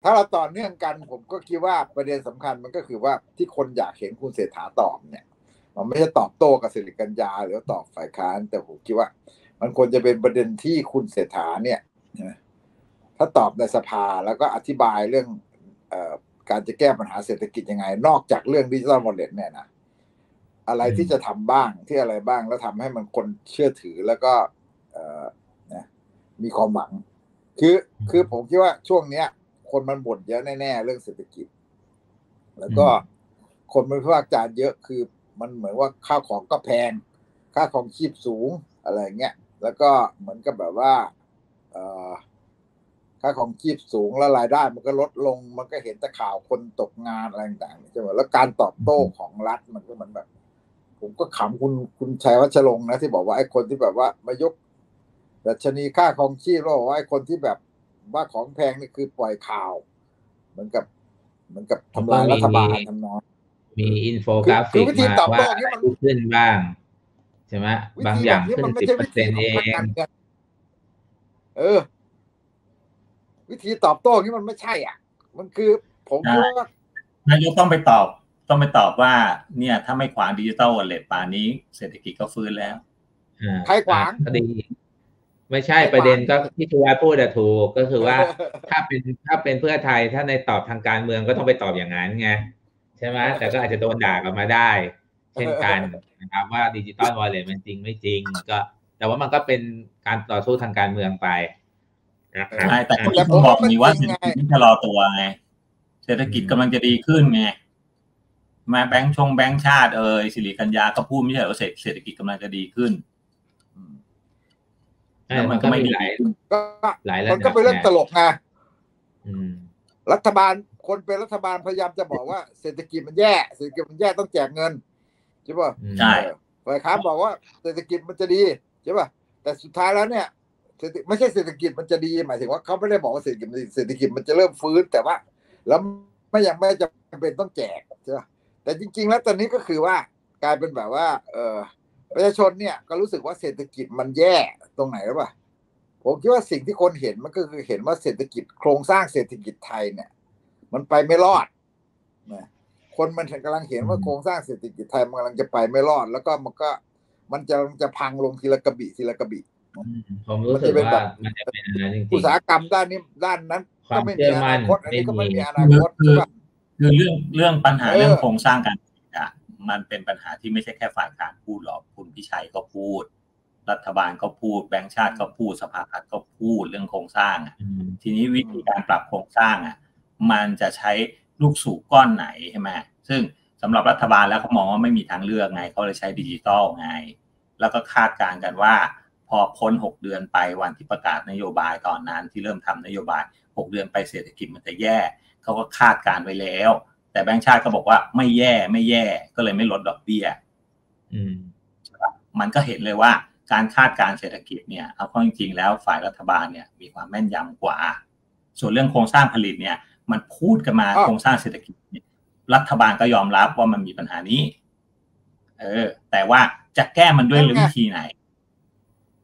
ถ้าเราต่อเนื่องกันผมก็คิดว่าประเด็นสำคัญมันก็คือว่าที่คนอยากเห็นคุณเศรษฐาตอบเนี่ยมันไม่ใช่ตอบโต้กับสิริกัญญาหรือตอบฝ่ายค้านแต่ผมคิดว่ามันควรจะเป็นประเด็นที่คุณเศรษฐาเนี่ยถ้าตอบในสภาแล้วก็อธิบายเรื่องการจะแก้ปัญหาเศรษฐกิจยังไงนอกจากเรื่องดิจิทัลวอลเล็ตเนี่ยนะอะไรที่จะทำบ้างที่อะไรบ้างแล้วทำให้มันคนเชื่อถือแล้วก็มีความหวังคือผมคิดว่าช่วงเนี้ยคนมันบ่นเยอะแน่ๆเรื่องเศรษฐกิจแล้วก็คนมันวิพากษ์วิจารณ์เยอะคือมันเหมือนว่าข้าวของก็แพงค่าของชีพสูงอะไรเงี้ยแล้วก็เหมือนกับแบบว่าค่าของชีพสูงแล้วรายได้มันก็ลดลงมันก็เห็นแต่ข่าวคนตกงานอะไรต่างๆใช่ไหมแล้วการตอบโต้ของรัฐมันก็เหมือนแบบผมก็ขำคุณชัยวัชรงค์นะที่บอกว่าไอ้คนที่แบบว่ามายกดัชนีค่าของชีพแล้วบอกว่าไอ้คนที่แบบว่าของแพงนี่คือปล่อยข่าวเหมือนกับทำลายรัฐบาลทำนองมีอินโฟกราฟิกมาว่าอะไรขึ้นบ้างใช่ไหมบางอย่างขึ้น10%เองวิธีตอบโต้ที่มันไม่ใช่อ่ะมันคือผมคิดว่านายกต้องไปตอบว่าเนี่ยถ้าไม่ขวางดิจิตอลวอลเล็ตป่านนี้เศรษฐกิจก็ฟื้นแล้วใครขวางก็ดีไม่ใช่ประเด็นก็ที่ชูวัฒน์พูดถูกก็คือว่าถ้าเป็นเพื่อไทยถ้าในตอบทางการเมืองก็ต้องไปตอบอย่างนั้นไงใช่ไหมแต่ก็อาจจะโดนด่ากลับมาได้เช่นกันนะครับว่าดิจิตอลวอลเล็ตมันจริงไม่จริงก็แต่ว่ามันก็เป็นการต่อสู้ทางการเมืองไปใช่แต่ผมบอกนี่ว่าเศรษฐกิจชะลอตัวไงเศรษฐกิจกำลังจะดีขึ้นไงมาแบงค์ชาติสิริกัญญาก็พูดไม่ใช่ว่าเศรษฐกิจกำลังจะดีขึ้นมันก็ไม่หลายมันก็เป็นเรื่องตลกไงรัฐบาลคนเป็นรัฐบาลพยายามจะบอกว่าเศรษฐกิจมันแย่ต้องแจกเงินใช่ป่ะใช่ฝ่ายค้านบอกว่าเศรษฐกิจมันจะดีใช่ป่ะแต่สุดท้ายแล้วเนี่ยไม่ใช่เศรษฐกิจมันจะดีหมายถึงว่าเขาไม่ได้บอกว่าเศรษฐกิจมันจะเริ่มฟื้นแต่ว่าแล้วไม่จำเป็นต้องแจกใช่ป่ะแต่จริงๆแล้วตอนนี้ก็คือว่ากลายเป็นแบบว่าประชาชนเนี่ยก็รู้สึกว่าเศรษฐกิจมันแย่ตรงไหนหรือเปล่าผมคิดว่าสิ่งที่คนเห็นมันก็คือเห็นว่าเศรษฐกิจโครงสร้างเศรษฐกิจไทยเนี่ยมันไปไม่รอดนะคนมันกำลังเห็นว่าโครงสร้างเศรษฐกิจไทยมันกำลังจะไปไม่รอดแล้วก็มันจะพังลงทีละกระบี่ผมรู้สึกว่ามันจะเป็นอะไรจริงๆอุตสาหกรรมด้านนั้นก็ไม่มีอนาคตอันนี้ก็ไม่มีอนาคตคือเรื่องปัญหาเรื่องโครงสร้างการมันเป็นปัญหาที่ไม่ใช่แค่ฝ่ายค้านพูดหรอกคุณพิชัยก็พูดรัฐบาลก็พูดแบงก์ชาติก็พูดสภาพัฒน์ก็พูดเรื่องโครงสร้างทีนี้วิธีการปรับโครงสร้างมันจะใช้ลูกสูบก้อนไหนใช่ไหมซึ่งสำหรับรัฐบาลแล้วเขามองว่าไม่มีทางเลือกไงเขาเลยใช้ดิจิตอลไงแล้วก็คาดการณ์กันว่าพอพ้น6เดือนไปวันที่ประกาศนโยบายตอนนั้นที่เริ่มทำนโยบาย6เดือนไปเศรษฐกิจมันจะแย่เขาก็คาดการณ์ไว้แล้วแต่แบงก์ชาติก็บอกว่าไม่แย่ก็เลยไม่ลดดอกเบี้ยมันก็เห็นเลยว่าการคาดการณ์เศรษฐกิจเนี่ยเอาเข้าจริงๆแล้วฝ่ายรัฐบาลเนี่ยมีความแม่นยำกว่าส่วนเรื่องโครงสร้างผลิตเนี่ยมันพูดกันมาโครงสร้างเศรษฐกิจรัฐบาลก็ยอมรับว่ามันมีปัญหานี้แต่ว่าจะแก้มันด้วยวิธีไหน